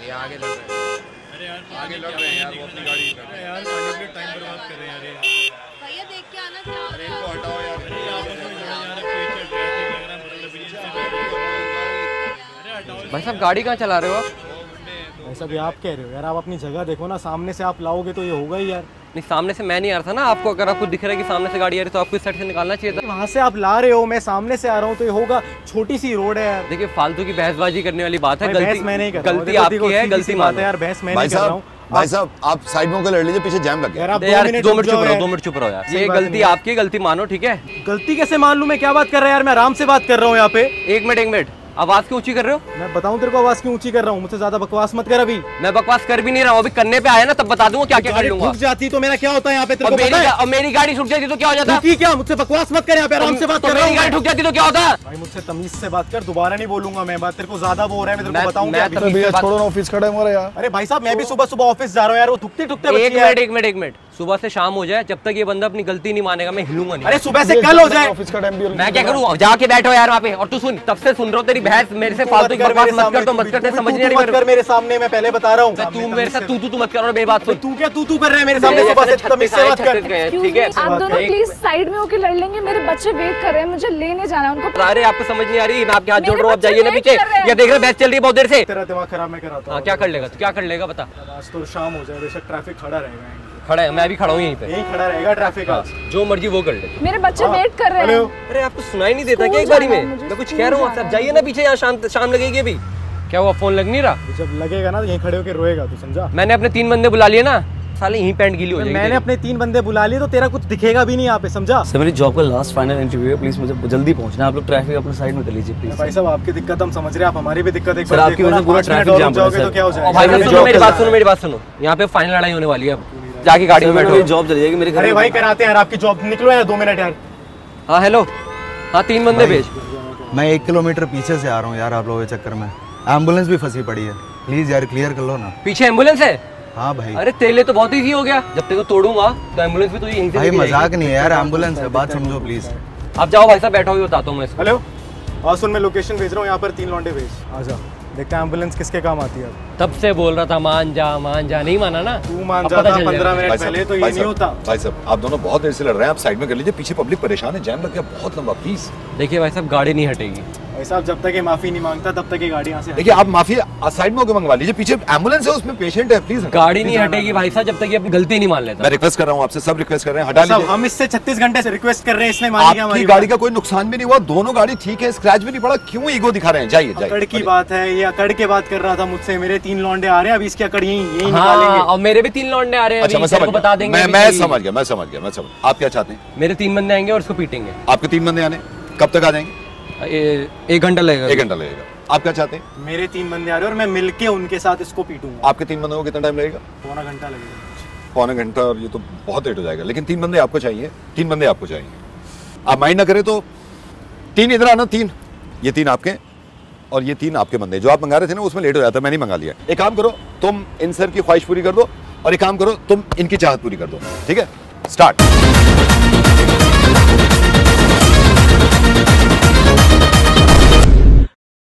ये आगे लड़ रहे हैं। अरे यार आगे लड़ रहे हैं यार, वो अपनी गाड़ी कर रहे हैं यार, पानी के टाइम बर्बाद कर रहे हैं यार। भैया देख के आना क्या हो अरे रहा इनको है। हटाओ यार। अरे यार पीछे ट्रैफिक लग रहा है, मतलब बीच से अरे हटाओ। भाई साहब गाड़ी कहाँ चला रहे हो आप? भाई साहब ये आप कह रहे हो यार, आप अपनी जगह देखो ना, सामने से आप लाओगे तो ये होगा ही यार। नहीं, सामने से मैं नहीं आ रहा था ना। आपको अगर आपको दिख रहा है कि सामने से गाड़ी आ रही है तो आपको इस साइड से निकालना चाहिए था। वहाँ से आप ला रहे हो, मैं सामने से आ रहा हूँ तो ये होगा। छोटी सी रोड है यार। देखिए फालतू की बहसबाजी करने वाली बात है। बहस मैं नहीं कर रहा हूँ, गलती आपकी है, गलती बात है यार, बहस मैं नहीं कर रहा हूँ। भाई साहब आप साइड में होकर लड़ लीजिए, पीछे जैम लग गया। यार आप यार 2 मिनट रुक चुप जाओ रहो, यार। 2 मिनट चुप रहो यार। ये बात गलती नहीं। आपकी, गलती मानो, ठीक है? गलती कैसे मान लूं? मैं क्या बात कर रहा है यार, मैं आराम से बात कर रहा हूँ यहाँ पे। 1 मिनट, आवाज क्यों ऊंची कर रहे हो? मैं बताऊँ तेरे को आवाज क्यों ऊंची कर रहा हूँ? मुझसे ज्यादा बकवास मत कर अभी। मैं बकवास कर भी नहीं रहा हूँ, अभी करने पे आया ना तब बता दूंगा क्या क्या कर गाड़ी लूंगा। रुक जाती तो मेरा क्या होता है यहाँ पे, तेरे और को पता है? मेरी गाड़ी रुक जाती तो क्या हो जाता? रुकी क्या? मुझसे बकवास मत कर, यहाँ पे आराम से बात कर रहा मेरी गाड़ी हूँ। रुक जाती तो क्या होता? भाई मुझसे तमीज से बात कर, दोबारा नहीं बोलूंगा मैं बात। तेरे को ज्यादा वो हो रहा है, मैं तेरे को बताऊँ मैं क्या? तमीज से बात- छोड़ो ना, ऑफिस खड़ा है हमारा यार। अरे भाई साहब मैं भी सुबह सुबह ऑफिस जा रहा हूँ यार, वो थुकते थुकते एक मिनट, सुबह से शाम हो जाए, जब तक ये बंदा अपनी गलती नहीं मानेगा मैं हिलूंगा नहीं। अरे सुबह से कल हो जाए। ऑफिस का टाइम भी मैं क्या करूँ? जाके बैठो यार वहाँ पे। और तू सुन, तब से सुन रहा हूँ तेरी बहस, मेरे से फालतू की बकवास मत कर, तो मत करते, समझ नहीं आ रही कर मेरे सामने, मैं पहले बता रहा हूँ। तू मेरे साथ तू मत करो, मेरी बात सुन। तू क्या तू कर रहा है मेरे सामने? सुबह से तमीज से बात कर। ठीक है? आप दोनों प्लीज साइड में होके लड़ लेंगे, मेरे बच्चे वेट कर रहे हैं, मुझे लेने जाना है उनको। अरे आपको समझ नहीं आ रही? मैं आपके हाथ जोड़ मेरे रहा हूँ, आप बच्चे जाइए ना वेट पीछे। कर रहे हैं। या देख रहे बहस चल रही है बहुत देर से। तेरा दिमाग खराब मैं कराता हूँ। क्या कर लेगा? क्या कर लेगा बता? आज तो शाम हो जाए, बेशक ट्रैफिक खड़ा रहेगा, खड़ा है, मैं भी खड़ा हूँ यहीं पे। यही खड़ा रहेगा ट्रैफिक आज। जो मर्जी वो कर ले। मेरे बच्चे वेट कर रहे हैं। अरे आपको सुनाई नहीं देता स्कूल क्या एक बारी जाना है में? मुझे, मैं कुछ स्कूल कह रहा हूँ, जाना आप है। जाइए ना पीछे, यहाँ शाम लगेगी अभी। क्या हुआ, फोन लग नहीं रहा? जब लगेगा ना यहीं खड़े होकर रोएगा तू, समझा? मैंने अपने 3 बंदे बुला लिए ना, साले यहीं पैंट गीली हो जाएगी। मैंने अपने 3 बंदे बुला लिए तो तेरा कुछ दिखेगा भी नहीं यहाँ पे, समझा? सर मेरी जॉब का लास्ट फाइनल इंटरव्यू है, प्लीज मुझे जल्दी पहुंचना है। आप लोग ट्रैफिक अपने साइड में कर लीजिए प्लीज। भाई साहब आपकी दिक्कत हम समझ रहे हैं, आप हमारी भी दिक्कत एक सर, बार आपकी देखो वजह ना, से पूरा 5 मिनट ट्रैफिक और जाम रुक जाओगे पड़ा तो क्या हो भाई जाएगा? साहब सुनो, मेरी बात सुनो। यहाँ पे फाइनल लड़ाई होने वाली है अब। जाके गाड़ी में बैठो। मेरी जॉब चली जाएगी मेरे घर अरे में। भाई कराते हैं यार आपकी जॉब, निकलो यार 2 मिनट यार। हाँ हेलो, हाँ 3 बंदे भेज। मैं 1 किलोमीटर पीछे से आ रहा हूँ यार, आप लोगों के चक्कर में एम्बुलेंस भी फंसी पड़ी है। प्लीज यार क्लियर कर लो ना। पीछे एम्बुलेंस है? हाँ भाई। अरे तेरे लिए तो बहुत ईजी हो गया, जब तेरे को तोड़ूंगा तो एम्बुलेंस भी तो यहीं से भाई लेके मजाक जाएगी। नहीं है यार, एम्बुलेंस है, बात समझो प्लीज। आप जाओ भाई साहब, बैठो, भी बताता हूँ मैं इसको। हेलो, और सुन मैं लोकेशन भेज रहा हूँ, यहाँ पर 3 लौंडे भेज। आजा देखते हैं एम्बुलेंस किसके काम आती है अब। तब से बोल रहा था मान जा, नहीं माना ना। तू मान अब जाता पता चल 15 जाएगा। मिनट पहले तो ये नहीं होता। भाई साहब आप दोनों बहुत देर से लड़ रहे हैं, आप साइड में कर लीजिए, पीछे पब्लिक परेशान है, जैम लग गया बहुत लंबा, प्लीज। देखिए भाई साहब गाड़ी नहीं हटेगी। भाई साहब जब तक ये माफी नहीं मांगता तब तक ये गाड़ी यहाँ से देखिए आप माफी साइड में होकर मंगवा लीजिए, पीछे एम्बुलेंस है, उसमें पेशेंट है, प्लीज। गाड़ी नहीं हटेगी भाई साहब जब तक ये अपनी गलती नहीं मान लेता। मैं रिक्वेस्ट कर रहा हूँ आपसे, सब रिक्वेस्ट कर रहे हैं, हटा साहब लीजिए। हम इससे 36 घंटे से रिक्वेस्ट कर रहे हैं, इसने मानी क्या आपकी हमारी गाड़ी का कोई नुकसान भी नहीं हुआ, दोनों गाड़ी ठीक है, स्क्रैच भी नहीं पड़ा, क्यों ईगो दिखा रहे हैं? जाइए अकड़ की बात है, ये अकड़ के बात कर रहा था मुझसे। मेरे 3 लौंडे आ रहे हैं, अभी इसकी अकड़ यही निकालेंगे। हाँ, और मेरे भी 3 लौंडे आ रहे हैं। अच्छा मैं समझ बता देंगे। मैं समझ गया। आप क्या चाहते हैं? मेरे 3 बंदे आएंगे और इसको पीटेंगे। आपके 3 बंदे आने कब तक आ जाएंगे? 1 घंटा लगेगा। 1 घंटा लगेगा। आप क्या चाहते हैं? मेरे 3 बंदे आ रहे हैं और मैं मिलके उनके साथ इसको पीटूंगा। आपके 3 बंदों को कितना टाइम लगेगा? पौना घंटा लगेगा। पौना घंटा? और ये तो बहुत लेट हो जाएगा, लेकिन 3 बंदे आपको चाहिए, 3 बंदे आपको चाहिए। आप माइंड ना करें तो 3 इधर आना, 3 ये 3 आपके और ये 3 आपके बंदे। जो आप मंगा रहे थे ना उसमें लेट हो जाता, मैंने मंगा लिया। एक काम करो, तुम इन सर की ख्वाहिश पूरी कर दो और एक काम करो, तुम इनकी चाहत पूरी कर दो, ठीक है? स्टार्ट।